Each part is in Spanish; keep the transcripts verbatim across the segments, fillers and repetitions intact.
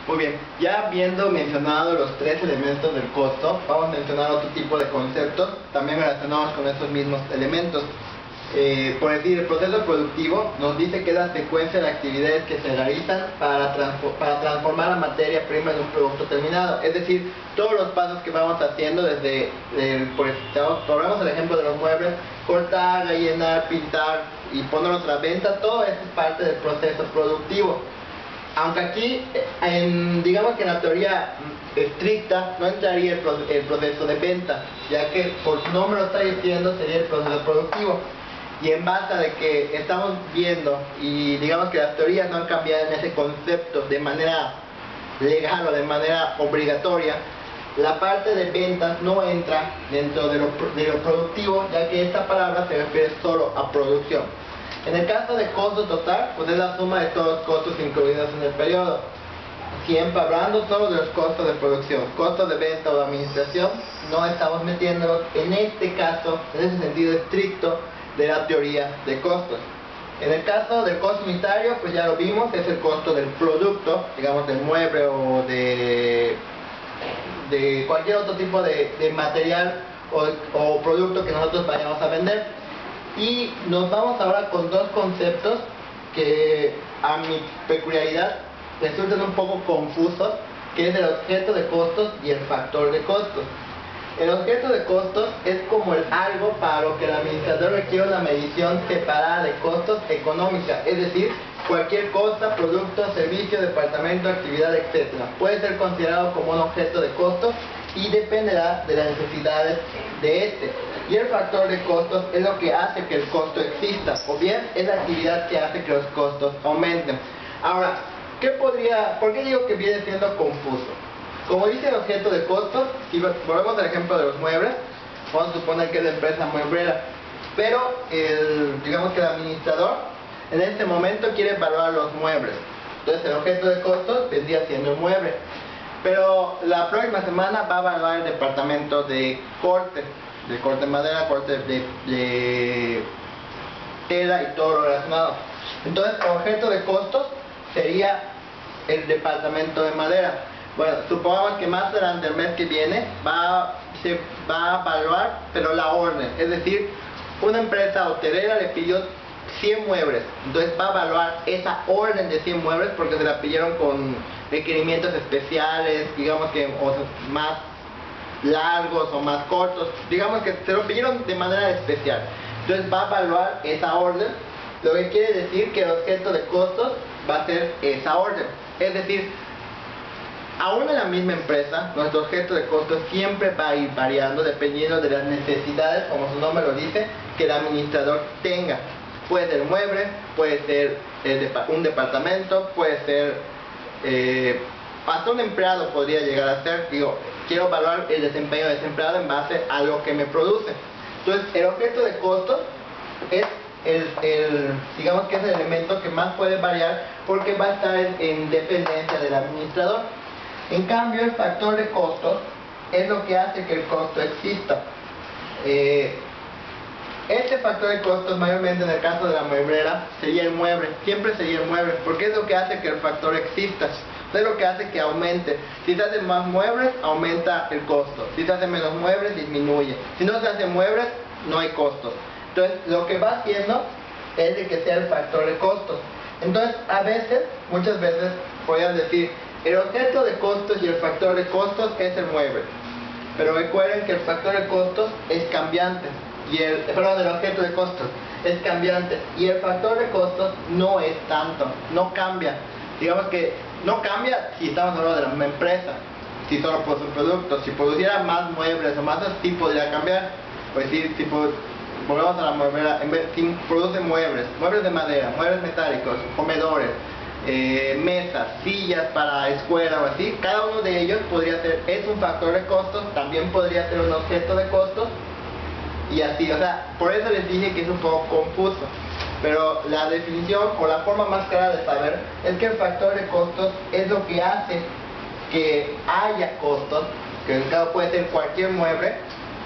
Muy bien, ya habiendo mencionado los tres elementos del costo, vamos a mencionar otro tipo de conceptos también relacionados con estos mismos elementos. Eh, por decir, el proceso productivo nos dice que es la secuencia de actividades que se realizan para, transfo para transformar la materia prima en un producto terminado. Es decir, todos los pasos que vamos haciendo desde, el, por ejemplo, tomamos el ejemplo de los muebles, cortar, rellenar, pintar y ponerlos a la venta, todo eso es parte del proceso productivo. Aunque aquí, en, digamos que en la teoría estricta, no entraría el, pro, el proceso de venta, ya que por su nombre lo está diciendo, sería el proceso productivo. Y en base a de que estamos viendo, y digamos que las teorías no han cambiado en ese concepto de manera legal o de manera obligatoria, la parte de ventas no entra dentro de lo, de lo productivo, ya que esta palabra se refiere solo a producción. En el caso de costo total, pues es la suma de todos los costos incluidos en el periodo. Siempre hablando solo de los costos de producción, costos de venta o de administración, no estamos metiéndonos en este caso, en ese sentido estricto de la teoría de costos. En el caso del costo unitario, pues ya lo vimos, es el costo del producto, digamos del mueble o de, de cualquier otro tipo de, de material o, o producto que nosotros vayamos a vender. Y nos vamos ahora con dos conceptos que a mi peculiaridad resultan un poco confusos, que es el objeto de costos y el factor de costos. El objeto de costos es como el algo para lo que el administrador requiere una medición separada de costos económica, es decir, cualquier cosa, producto, servicio, departamento, actividad, etcétera. Puede ser considerado como un objeto de costos y dependerá de las necesidades de este. Y el factor de costos es lo que hace que el costo exista, o bien es la actividad que hace que los costos aumenten. Ahora, ¿qué podría, ¿por qué digo que viene siendo confuso? Como dice el objeto de costos, si volvemos al ejemplo de los muebles, vamos a suponer que es la empresa mueblera, pero el, digamos que el administrador en este momento quiere evaluar los muebles. Entonces el objeto de costos vendría siendo el mueble. Pero la próxima semana va a evaluar el departamento de corte, de corte de madera, corte de, de tela y todo lo relacionado. Entonces el objeto de costos sería el departamento de madera. Bueno, supongamos que más adelante, el mes que viene, va, se va a evaluar, pero la orden, es decir, una empresa hotelera le pidió cien muebles, entonces va a evaluar esa orden de cien muebles porque se la pidieron con requerimientos especiales, digamos que o más largos o más cortos, digamos que se lo pidieron de manera especial, entonces va a evaluar esa orden, lo que quiere decir que el objeto de costos va a ser esa orden, es decir, aún en la misma empresa, nuestro objeto de costos siempre va a ir variando dependiendo de las necesidades, como su nombre lo dice, que el administrador tenga. Puede ser mueble, puede ser eh, un departamento, puede ser eh, hasta un empleado podría llegar a ser. Digo, quiero evaluar el desempeño de ese empleado en base a lo que me produce. Entonces, el objeto de costos es el, el digamos que es el elemento que más puede variar porque va a estar en, en dependencia del administrador. En cambio, el factor de costos es lo que hace que el costo exista. Eh, Este factor de costos, mayormente en el caso de la mueblera, sería el mueble, siempre sería el mueble, porque es lo que hace que el factor exista, es lo que hace que aumente. Si se hacen más muebles, aumenta el costo, si se hacen menos muebles, disminuye. Si no se hacen muebles, no hay costos. Entonces, lo que va haciendo es de que sea el factor de costos. Entonces, a veces, muchas veces, podrían decir, el objeto de costos y el factor de costos es el mueble, pero recuerden que el factor de costos es cambiante. Y el, perdón, el objeto de costos es cambiante y el factor de costos no es tanto, no cambia. Digamos que no cambia si estamos hablando de la misma empresa, si solo produce un producto. Si produciera más muebles o más así podría cambiar. Pues si, si volvemos a la mueblera, en vez, si produce muebles, muebles de madera, muebles metálicos, comedores, eh, mesas, sillas para escuela o así, cada uno de ellos podría ser, es un factor de costos, también podría ser un objeto de costos. Y así, o sea, por eso les dije que es un poco confuso. Pero la definición o la forma más clara de saber es que el factor de costos es lo que hace que haya costos, que en el caso puede ser cualquier mueble,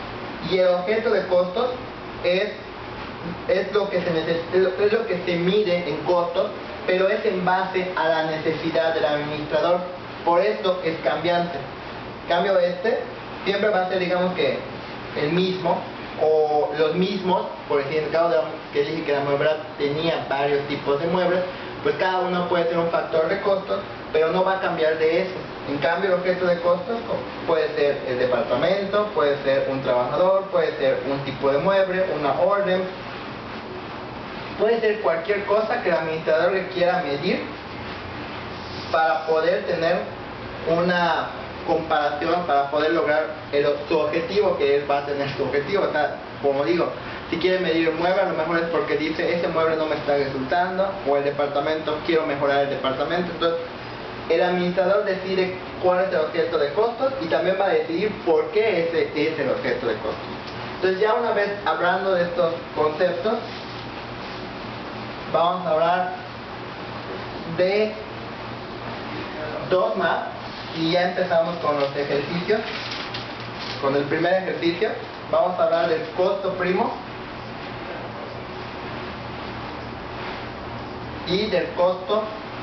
y el objeto de costos es, es, lo, que se neces es lo que se mide en costos, pero es en base a la necesidad del administrador. por esto es cambiante. En cambio este siempre va a ser, digamos que, el mismo, o los mismos. Por ejemplo, en el caso de que dije que la muebla tenía varios tipos de muebles, pues cada uno puede tener un factor de costos, pero no va a cambiar de eso. En cambio, el objeto de costos puede ser el departamento, puede ser un trabajador, puede ser un tipo de mueble, una orden, puede ser cualquier cosa que el administrador quiera medir para poder tener una comparación, para poder lograr el, su objetivo, que él va a tener su objetivo. O sea, como digo, si quiere medir el mueble, a lo mejor es porque dice, ese mueble no me está resultando, o el departamento, quiero mejorar el departamento. Entonces, el administrador decide cuál es el objeto de costos y también va a decidir por qué ese es el objeto de costos. Entonces, ya una vez hablando de estos conceptos, vamos a hablar de dos más y ya empezamos con los ejercicios. Con el primer ejercicio vamos a hablar del costo primo y del costo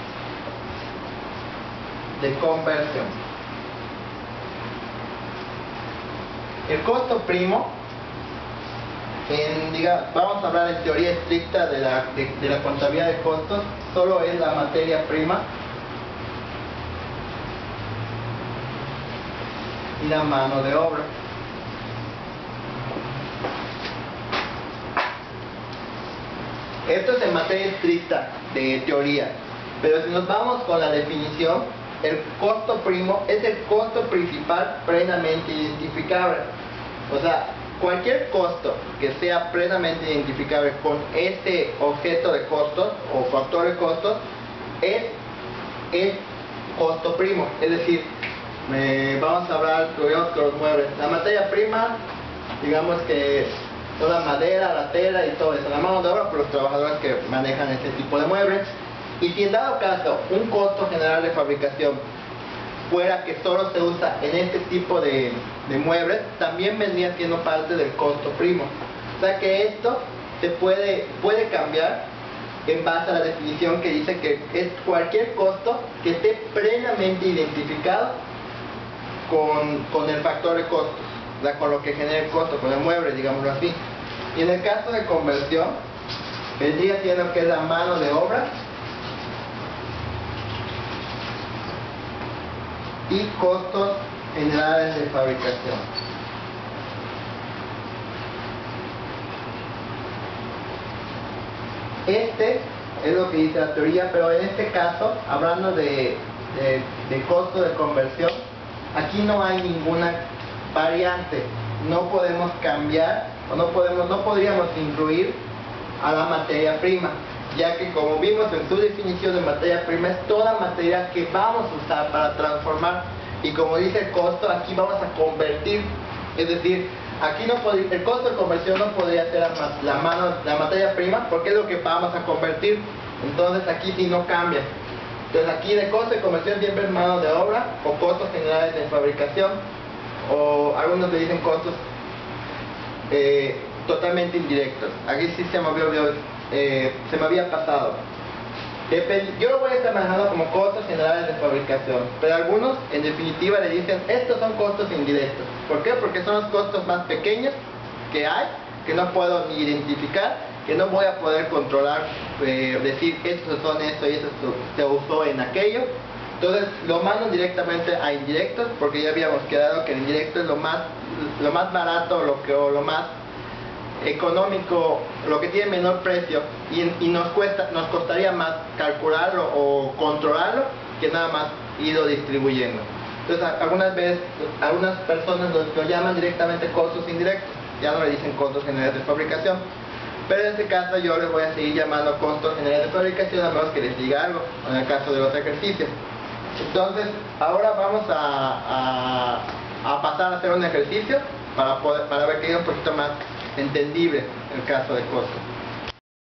de conversión. El costo primo, en, diga, vamos a hablar en teoría estricta de la, de, de la contabilidad de costos, solo es la materia prima y la mano de obra. Esto es en materia estricta de teoría, pero si nos vamos con la definición, el costo primo es el costo principal plenamente identificable. O sea, cualquier costo que sea plenamente identificable con este objeto de costos o factor de costos es el costo primo. Es decir, eh, vamos a hablar con los muebles. La materia prima, digamos que toda la madera, la tela y todo eso, la mano de obra por los trabajadores que manejan este tipo de muebles. Y si en dado caso un costo general de fabricación fuera que solo se usa en este tipo de, de muebles, también vendría siendo parte del costo primo. O sea que esto se puede, puede cambiar en base a la definición que dice que es cualquier costo que esté plenamente identificado con, con el factor de costos, o sea, con lo que genera el costo, con el mueble, digámoslo así. Y en el caso de conversión, vendría siendo que es la mano de obra y costos generales de fabricación. Este es lo que dice la teoría, pero en este caso, hablando de, de, de costo de conversión, aquí no hay ninguna variante. No podemos cambiar o no podemos, no podríamos incluir a la materia prima, ya que como vimos en su definición de materia prima es toda materia que vamos a usar para transformar, y como dice el costo, aquí vamos a convertir. Es decir, aquí no pod- el costo de conversión no podría ser la, la, mano, la materia prima, porque es lo que vamos a convertir. Entonces aquí sí no cambia. Entonces aquí de costo de conversión siempre es mano de obra o costos generales de fabricación, o algunos le dicen costos eh, totalmente indirectos. Aquí sí se me había, eh, se me había pasado. Depend yo lo voy a estar manejando como costos generales de fabricación, pero algunos en definitiva le dicen estos son costos indirectos. ¿Por qué? Porque son los costos más pequeños que hay, que no puedo ni identificar, que no voy a poder controlar, eh, decir estos son esto y esto se usó en aquello. Entonces lo mando directamente a indirectos, porque ya habíamos quedado que el indirecto es lo más, lo más barato, lo que, o lo más económico, lo que tiene menor precio, y, y nos cuesta, nos costaría más calcularlo o controlarlo que nada más irlo distribuyendo. Entonces algunas veces, algunas personas lo, lo llaman directamente costos indirectos, ya no le dicen costos generales de fabricación, pero en este caso yo les voy a seguir llamando costos generales de fabricación a menos que les diga algo, en el caso de los ejercicios. Entonces ahora vamos a, a, a pasar a hacer un ejercicio para, poder, para ver que es un poquito más entendible el caso de costos.